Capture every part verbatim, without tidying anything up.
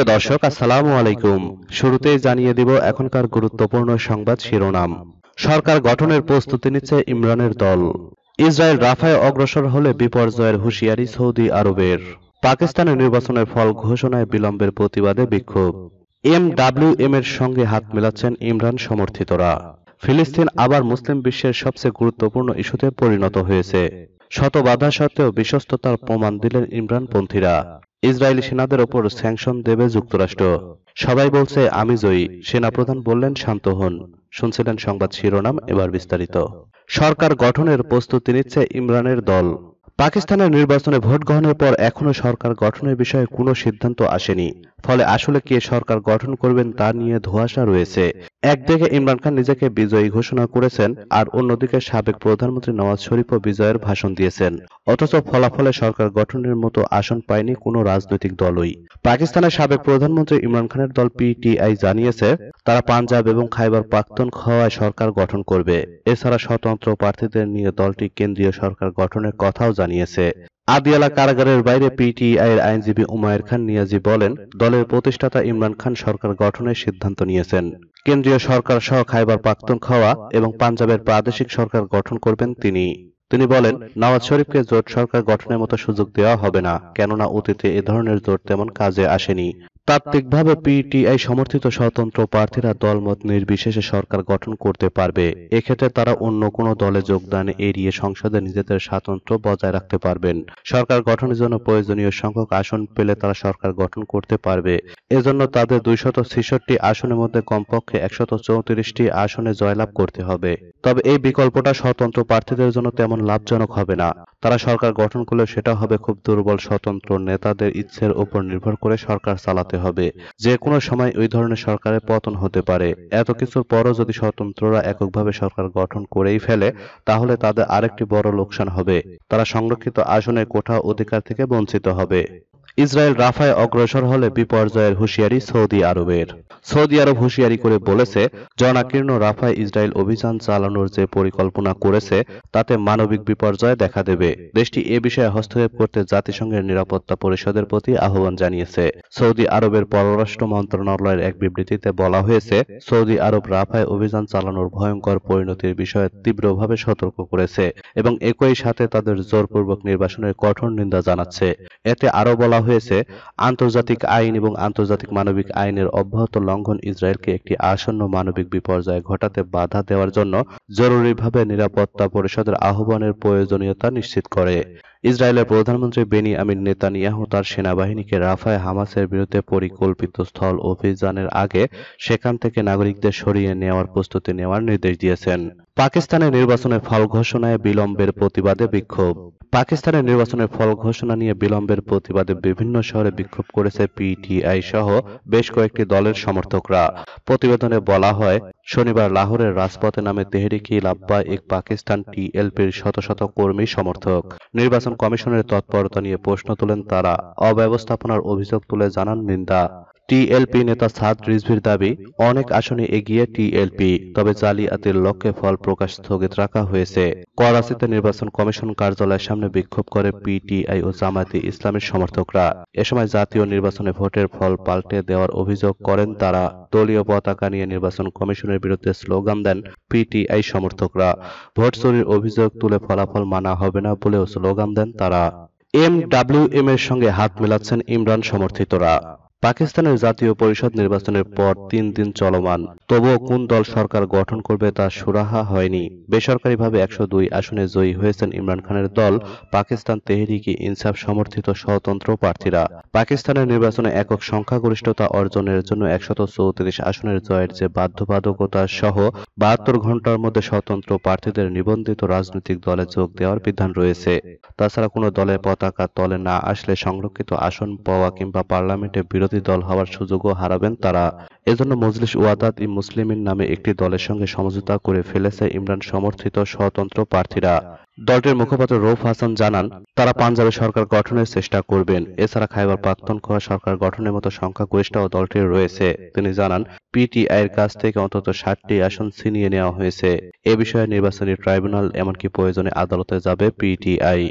প্রিয় দর্শক, আসসালামু আলাইকুম। শুরুতেই জানিয়ে দিব এখনকার গুরুত্বপূর্ণ সংবাদ শিরোনাম। সরকার গঠনের প্রস্তুতি নিচ্ছে ইমরানের দল। ইসরায়েল রাফায় অগ্রসর হলে বিপর্যয়ের হুঁশিয়ারি সৌদি আরবের। পাকিস্তানের নির্বাচনের ফল ঘোষণায় বিলম্বের প্রতিবাদে বিক্ষোভ। এম ডাব্লিউ এম এর সঙ্গে হাত মেলাচ্ছেন ইমরান সমর্থিতরা। ফিলিস্তিন আবার মুসলিম বিশ্বের সবচেয়ে গুরুত্বপূর্ণ ইস্যুতে পরিণত হয়েছে। শত বাধা সত্ত্বেও বিশ্বস্ততার প্রমাণ দিলেন ইমরানপন্থীরা। ইসরায়েলি সেনাদের ওপর স্যাংশন দেবে যুক্তরাষ্ট্র। সবাই বলছে আমি জয়ী, সেনাপ্রধান বললেন শান্ত হন। শুনছিলেন সংবাদ শিরোনাম, এবার বিস্তারিত। সরকার গঠনের প্রস্তুতি নিচ্ছে ইমরানের দল। পাকিস্তানের নির্বাচনে ভোট গ্রহণের পর এখনো সরকার গঠনের বিষয়ে কোনো সিদ্ধান্ত আসেনি। ফলে আসলে কে সরকার গঠন করবেন তা নিয়ে ধোঁয়াশা রয়েছে। একদিকে ইমরান খান নিজেকে বিজয়ী ঘোষণা করেছেন, আর অন্যদিকে সাবেক প্রধানমন্ত্রী নওয়াজ শরীফও বিজয়ের ভাষণ দিয়েছেন। অথচ ফলাফলে সরকার গঠনের মতো আসন পায়নি কোনো রাজনৈতিক দলই। পাকিস্তানের সাবেক প্রধানমন্ত্রী ইমরান খানের দল পিটিআই জানিয়েছে, তারা পাঞ্জাব এবং খাইবার পাখতুনখোয়ায় সরকার গঠন করবে। এছাড়া স্বতন্ত্র প্রার্থীদের নিয়ে দলটি কেন্দ্রীয় সরকার গঠনের কথাও জানিয়েছে। আদিয়ালা কারাগারের বাইরে পিটিআই এর আইনজীবী উমায়ের খান নিয়াজি বলেন, দলের প্রতিষ্ঠাতা ইমরান খান সরকার গঠনের সিদ্ধান্ত নিয়েছেন। কেন্দ্রীয় সরকার সহ খাইবার পাখতুনখোয়া এবং পাঞ্জাবের প্রাদেশিক সরকার গঠন করবেন তিনি। তিনি বলেন, নওয়াজ শরীফকে জোট সরকার গঠনের মতো সুযোগ দেওয়া হবে না, কেননা অতীতে এ ধরনের জোট তেমন কাজে আসেনি। তাত্ত্বিকভাবে পিটিআই সমর্থিত স্বতন্ত্র প্রার্থীরা দলমত নির্বিশেষে সরকার গঠন করতে পারবে। এক্ষেত্রে তারা অন্য কোনো দলে যোগদান এড়িয়ে সংসদে নিজেদের স্বাতন্ত্র্য বজায় রাখতে পারবেন। সরকার গঠনের জন্য প্রয়োজনীয় সংখ্যক আসন পেলে তারা সরকার গঠন করতে পারবে। এজন্য তাদের দুইশত ছেষট্টি আসনের মধ্যে কমপক্ষে একশত চৌত্রিশটি আসনে জয়লাভ করতে হবে। তবে এই বিকল্পটা স্বতন্ত্র প্রার্থীদের জন্য তেমন লাভজনক হবে না। তারা সরকার গঠন করলে সেটা হবে খুব দুর্বল স্বতন্ত্র নেতাদের ইচ্ছের উপর নির্ভর করে সরকার চালাতে হবে। যে কোনো সময় ওই ধরনের সরকারের পতন হতে পারে। এত কিছুর পরও যদি স্বতন্ত্ররা এককভাবে সরকার গঠন করেই ফেলে, তাহলে তাদের আরেকটি বড় লোকসান হবে। তারা সংরক্ষিত আসনের কোঠা অধিকার থেকে বঞ্চিত হবে। ইসরায়েল রাফায় অগ্রসর হলে বিপর্যয়ের হুঁশিয়ারি সৌদি আরবের। সৌদি আরব হুঁশিয়ারি করে বলেছে, জনাকীর্ণ রাফায় ইসরায়েল অভিযান চালানোর যে পরিকল্পনা করেছে তাতে মানবিক বিপর্যয় দেখা দেবে। দেশটি এ বিষয়ে হস্তক্ষেপ করতে জাতিসংঘের নিরাপত্তা পরিষদের প্রতি আহ্বান জানিয়েছে। সৌদি আরবের পররাষ্ট্র মন্ত্রণালয়ের এক বিবৃতিতে বলা হয়েছে, সৌদি আরব রাফায় অভিযান চালানোর ভয়ঙ্কর পরিণতির বিষয়ে তীব্রভাবে সতর্ক করেছে এবং একই সাথে তাদের জোরপূর্বক নির্বাসনের কঠোর নিন্দা জানাচ্ছে। এতে আরও বলা হয়েছে, আন্তর্জাতিক আইন এবং আন্তর্জাতিক মানবিক আইনের অব্যাহত লঙ্ঘন ইসরায়েলকে একটি আসন্ন মানবিক বিপর্যয় ঘটাতে বাধা দেওয়ার জন্য জরুরিভাবে নিরাপত্তা পরিষদের আহ্বানের প্রয়োজনীয়তা নিশ্চিত করে। ইসরায়েলের প্রধানমন্ত্রী বেনিয়ামিন নেতানিয়াহু তার সেনাবাহিনীকে রাফায় হামাসের বিরুদ্ধে পরিকল্পিত স্থল অভিযানের আগে সেখান থেকে নাগরিকদের সরিয়ে নেওয়ার প্রস্তুতি নেওয়ার নির্দেশ দিয়েছেন। পাকিস্তানের নির্বাচনের ফল ঘোষণায় বিলম্বের প্রতিবাদে বিক্ষোভ। পাকিস্তানের নির্বাচনের ফল ঘোষণা নিয়ে বিলম্বের প্রতিবাদে বিভিন্ন শহরে বিক্ষোভ করেছে পিটিআই সহ বেশ কয়েকটি দলের সমর্থকরা। প্রতিবেদনে বলা হয়, শনিবার লাহোরের রাজপথে নামে তেহরিকে লাব্বাইক পাকিস্তান টিএলপির শত শত কর্মী সমর্থক। নির্বাচন কমিশনের তৎপরতা নিয়ে প্রশ্ন তোলেন তারা। অব্যবস্থাপনার অভিযোগ তুলে জানান নিন্দা। টিএলপি নেতা সাদ রিজভির দাবি, অনেক আসনে এগিয়ে টিএলপি, তবে জালিয়াতির লক্ষ্যে ফল প্রকাশ স্থগিত রাখা হয়েছে। করাচিতে নির্বাচন কমিশন কার্যালয়ের সামনে বিক্ষোভ করে পিটিআই ও জামায়াতে ইসলামের সমর্থকরা। এ সময় জাতীয় নির্বাচনে ভোটের ফল পাল্টে দেওয়ার অভিযোগ করেন তারা। দলীয় পতাকা নিয়ে নির্বাচন কমিশনের বিরুদ্ধে স্লোগান দেন পিটিআই সমর্থকরা। ভোট চুরির অভিযোগ তুলে ফলাফল মানা হবে না বলেও স্লোগান দেন তারা। এম ডাব্লিউ এম এর সঙ্গে হাত মেলাচ্ছেন ইমরান সমর্থিতরা। পাকিস্তানের জাতীয় পরিষদ নির্বাচনের পর তিন দিন চলমান, তবুও কোন দল সরকার গঠন করবে তা সুরাহা হয়নি। বেসরকারিভাবে একশো দুই আসনে জয়ী হয়েছেন ইমরান খানের দল পাকিস্তান তেহরিকে ইনসাফ সমর্থিত স্বতন্ত্র প্রার্থীরা। পাকিস্তানের নির্বাচনে একক সংখ্যাগরিষ্ঠতা অর্জনের জন্য একশত চৌত্রিশ আসনের জয়ের যে বাধ্যবাধকতা সহ বাহাত্তর ঘন্টার মধ্যে স্বতন্ত্র প্রার্থীদের নিবন্ধিত রাজনৈতিক দলে যোগ দেওয়ার বিধান রয়েছে। তাছাড়া কোনো দলের পতাকা তলে না আসলে সংরক্ষিত আসন পাওয়া কিংবা পার্লামেন্টে বিরোধী দল হওয়ার সুযোগও হারাবেন তারা। এজন্য মজলিস ওয়াদাত ই মুসলিমিন নামে একটি দলের সঙ্গে সমঝোতা করে ফেলেছে ইমরান সমর্থিত স্বতন্ত্র প্রার্থীরা। দলটির মুখপাত্র রউফ হাসান জানান, তারা পাঞ্জাবে সরকার গঠনের চেষ্টা করবেন। এছাড়া খাইবার পাখতুনখোয়া সরকার গঠনের মতো সংখ্যাগরিষ্ঠও দলটির রয়েছে। তিনি জানান, পিটিআই এর কাছ থেকে অন্তত ষাটটি আসন ছিনিয়ে নেওয়া হয়েছে। এ বিষয়ে নির্বাচনী ট্রাইব্যুনাল এমনকি প্রয়োজনে আদালতে যাবে পিটিআই।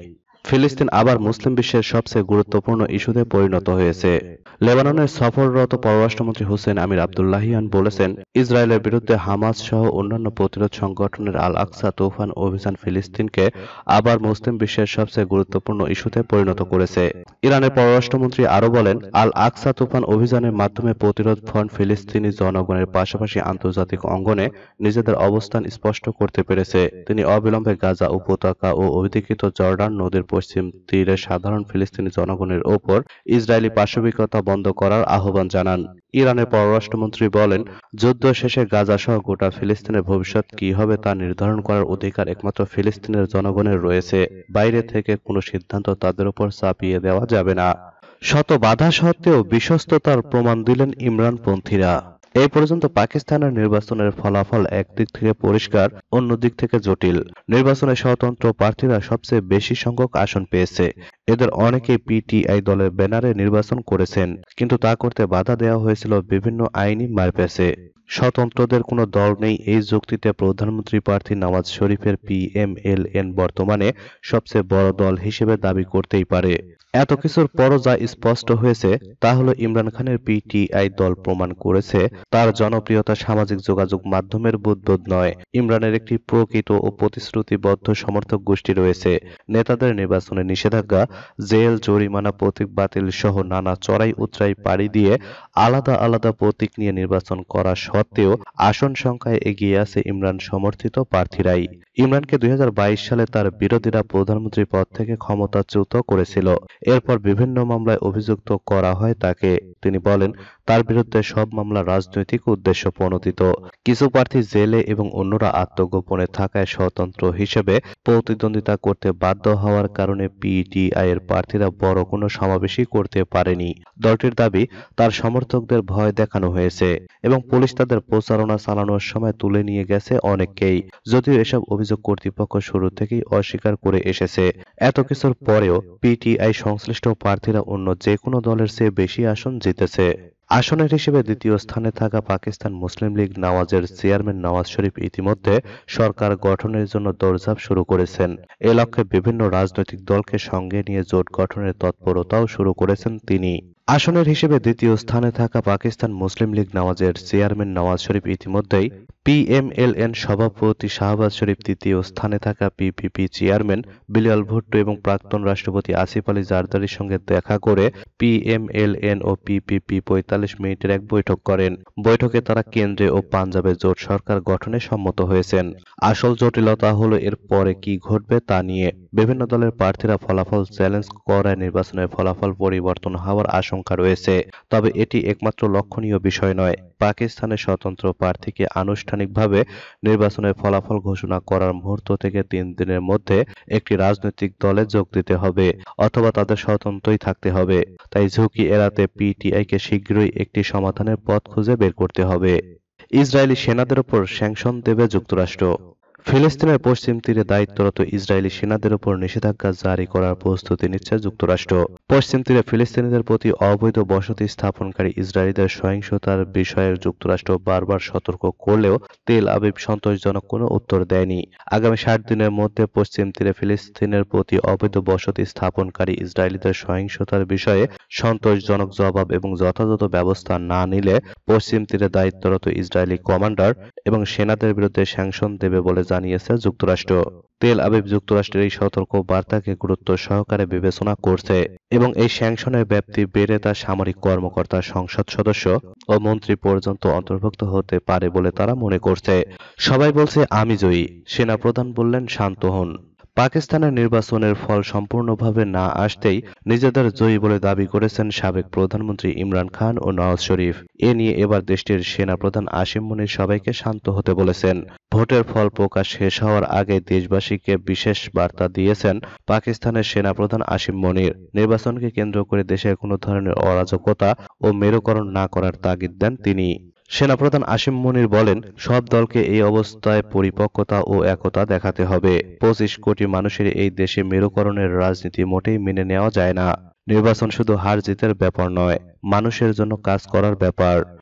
ফিলিস্তিন আবার মুসলিম বিশ্বের সবচেয়ে গুরুত্বপূর্ণ ইস্যুতে পরিণত হয়েছে। লেবাননের সফররত পররাষ্ট্রমন্ত্রী হুসেন আমির আব্দুল্লাহিয়ান বলেছেন, ইসরায়েলের বিরুদ্ধে হামাস সহ অন্যান্য প্রতিরোধ সংগঠনের আল আকসা তুফান অভিযান ফিলিস্তিনকে আবার মুসলিম বিশ্বের সবচেয়ে গুরুত্বপূর্ণ ইস্যুতে পরিণত করেছে। ইরানের পররাষ্ট্রমন্ত্রী আরও বলেন, আল আকসা তুফান অভিযানের মাধ্যমে প্রতিরোধ ফ্রন্ট ফিলিস্তিনি জনগণের পাশাপাশি আন্তর্জাতিক অঙ্গনে নিজেদের অবস্থান স্পষ্ট করতে পেরেছে। তিনি অবিলম্বে গাজা উপত্যকা ও অধিকৃত জর্ডান নদীর পশ্চিম তীরে সাধারণ ফিলিস্তিনি জনগণের ওপর ইসরায়েলি পাশবিকতা বন্ধ করার আহ্বান জানান। ইরানের পররাষ্ট্রমন্ত্রী বলেন, যুদ্ধ শেষে গাজা সহ গোটা ফিলিস্তিনের ভবিষ্যৎ কি হবে তা নির্ধারণ করার অধিকার একমাত্র ফিলিস্তিনের জনগণের রয়েছে। বাইরে থেকে কোনো সিদ্ধান্ত তাদের উপর চাপিয়ে দেওয়া যাবে না। শত বাধা সত্ত্বেও বিশ্বস্ততার প্রমাণ দিলেন ইমরানপন্থীরা। এই পর্যন্ত পাকিস্তানের নির্বাচনের ফলাফল একদিক থেকে পরিষ্কার, অন্য দিক থেকে জটিল। নির্বাচনে স্বতন্ত্র প্রার্থীরা সবচেয়ে বেশি সংখ্যক আসন পেয়েছে। এদের অনেকেই পিটিআই দলের ব্যানারে নির্বাচন করেছেন, কিন্তু তা করতে বাধা দেওয়া হয়েছিল বিভিন্ন আইনি মারপ্যাচে। স্বতন্ত্রদের কোনো দল নেই এই যুক্তিতে প্রধানমন্ত্রী প্রার্থী নওয়াজ শরীফের পিএমএলএন বর্তমানে সবচেয়ে বড় দল হিসেবে দাবি করতেই পারে। এত কিছুর পরও যা স্পষ্ট হয়েছে তা হলো ইমরান খানের পিটিআই দল প্রমাণ করেছে তার জনপ্রিয়তা সামাজিক যোগাযোগ মাধ্যমের বুদবুদ নয়। ইমরানের একটি প্রকৃত ও প্রতিশ্রুতিবদ্ধ সমর্থক গোষ্ঠী রয়েছে। নেতাদের নির্বাচনে নিষেধাজ্ঞা, জেল, জরিমানা, প্রতীক বাতিল সহ নানা চড়াই উতরাই পাড়ি দিয়ে আলাদা আলাদা প্রতীক নিয়ে নির্বাচন করা সত্ত্বেও আসন সংখ্যায় এগিয়ে আছে ইমরান সমর্থিত প্রার্থীরাই। ইমরানকে দুই হাজার বাইশ সালে তার বিরোধীরা প্রধানমন্ত্রী পদ থেকে ক্ষমতাচ্যুত করেছিল। এরপর বিভিন্ন মামলায় অভিযুক্ত করা হয় তাকে। তিনি বলেন, তার বিরুদ্ধে সব মামলা রাজনৈতিক উদ্দেশ্য প্রণোদিত। কিছু প্রার্থী জেলে এবং অন্যরা আত্মগোপনে থাকায় স্বতন্ত্র হিসেবে প্রতিদ্বন্দ্বিতা করতে বাধ্য হওয়ার কারণে পিটিআই এর প্রার্থীরা বড় কোনো সমাবেশই করতে পারেনি। দলটির দাবি, তার সমর্থকদের ভয় দেখানো হয়েছে এবং পুলিশ তাদের প্রচারণা চালানোর সময় তুলে নিয়ে গেছে অনেককেই। যদিও এসব অভিযোগ কর্তৃপক্ষ শুরু থেকেই অস্বীকার করে এসেছে। এত কিছুর পরেও পিটিআই সংশ্লিষ্ট প্রার্থীরা অন্য যে কোনো দলের চেয়ে বেশি আসন জিতেছে। আসনের হিসেবে দ্বিতীয় স্থানে থাকা পাকিস্তান মুসলিম লীগ নওয়াজের চেয়ারম্যান নওয়াজ শরীফ ইতিমধ্যে সরকার গঠনের জন্য দৌড়ঝাঁপ শুরু করেছেন। এ লক্ষ্যে বিভিন্ন রাজনৈতিক দলকে সঙ্গে নিয়ে জোট গঠনের তৎপরতাও শুরু করেছেন তিনি। আসনের হিসেবে দ্বিতীয় স্থানে থাকা পাকিস্তান মুসলিম লীগ নওয়াজের চেয়ারম্যান নওয়াজ শরীফ ইতিমধ্যেই পিএমএলএন সভাপতি শাহবাজ শরীফ, তৃতীয় স্থানে থাকা পিপিপি চেয়ারম্যান বিলাল ভুট্টো এবং প্রাক্তন রাষ্ট্রপতি আসিফ আলী জারদারির সঙ্গে দেখা করে পিএমএলএন ও পিপিপি পঁয়তাল্লিশ মিনিটের এক বৈঠক করেন। বৈঠকে তারা কেন্দ্রে ও পাঞ্জাবে জোট সরকার গঠনে সম্মত হয়েছেন। আসল জটিলতা হলো এর পরে কি ঘটবে তা নিয়ে। বিভিন্ন দলের প্রার্থীরা ফলাফল চ্যালেঞ্জ করায় নির্বাচনের ফলাফল পরিবর্তন হওয়ার আশঙ্কা রয়েছে। তবে এটি একমাত্র লক্ষণীয় বিষয় নয়। পাকিস্তানের স্বতন্ত্র প্রার্থীকে আনুষ্ঠানিকভাবে নির্বাচনের ফলাফল ঘোষণা করার মুহূর্ত থেকে তিন দিনের মধ্যে একটি রাজনৈতিক দলে যোগ দিতে হবে অথবা তাদের স্বতন্ত্রই থাকতে হবে। তাই ঝুঁকি এড়াতে পিটিআইকে শীঘ্রই একটি সমাধানের পথ খুঁজে বের করতে হবে। ইসরায়েলি সেনাদের উপর স্যাংশন দেবে যুক্তরাষ্ট্র। ফিলিস্তিনের পশ্চিম তীরে দায়িত্বরত ইসরায়েলি সেনাদের উপর নিষেধাজ্ঞা জারি করার প্রস্তুতি নিচ্ছে যুক্তরাষ্ট্র। পশ্চিম তীরে ফিলিস্তিনিদের প্রতি অবৈধ বসতি স্থাপনকারী ইসরায়েলিদের সহিংসতার বিষয়ে যুক্তরাষ্ট্র বারবার সতর্ক করলেও তেল আবিব সন্তোষজনক কোনো উত্তর দেয়নি। আগামী ষাট দিনের মধ্যে পশ্চিম তীরে ফিলিস্তিনের প্রতি অবৈধ বসতি স্থাপনকারী ইসরায়েলিদের সহিংসতার বিষয়ে সন্তোষজনক জবাব এবং যথাযথ ব্যবস্থা না নিলে পশ্চিম তীরে দায়িত্বরত ইসরায়েলি কমান্ডার এবং সেনাদের বিরুদ্ধে স্যাংশন দেবে বলে জানিয়েছে যুক্তরাষ্ট্র। তেল আবিব যুক্তরাষ্ট্রের এই সতর্ক বার্তাকে গুরুত্ব সহকারে বিবেচনা করছে এবং এই স্যাংশনের ব্যাপ্তি বেড়ে তা সামরিক কর্মকর্তা, সংসদ সদস্য ও মন্ত্রী পর্যন্ত অন্তর্ভুক্ত হতে পারে বলে তারা মনে করছে। সবাই বলছে আমি জয়ী, সেনাপ্রধান বললেন শান্ত হন। পাকিস্তানের নির্বাচনের ফল সম্পূর্ণভাবে না আসতেই নিজেদের জয়ী বলে দাবি করেছেন সাবেক প্রধানমন্ত্রী ইমরান খান ও নওয়াজ শরীফ। এ নিয়ে এবার দেশটির সেনাপ্রধান আসিম মনির সবাইকে শান্ত হতে বলেছেন। ভোটের ফল প্রকাশ শেষ হওয়ার আগে দেশবাসীকে বিশেষ বার্তা দিয়েছেন পাকিস্তানের সেনাপ্রধান আসিম মনির। নির্বাচনকে কেন্দ্র করে দেশে কোনো ধরনের অরাজকতা ও মেরুকরণ না করার তাগিদ দেন তিনি। সেনাপ্রধান আসিম মনির বলেন, সব দলকে এই অবস্থায় পরিপক্কতা ও একতা দেখাতে হবে। পঁচিশ কোটি মানুষের এই দেশে মেরুকরণের রাজনীতি মোটেই মেনে নেওয়া যায় না। নির্বাচন শুধু হার জিতের ব্যাপার নয়, মানুষের জন্য কাজ করার ব্যাপার।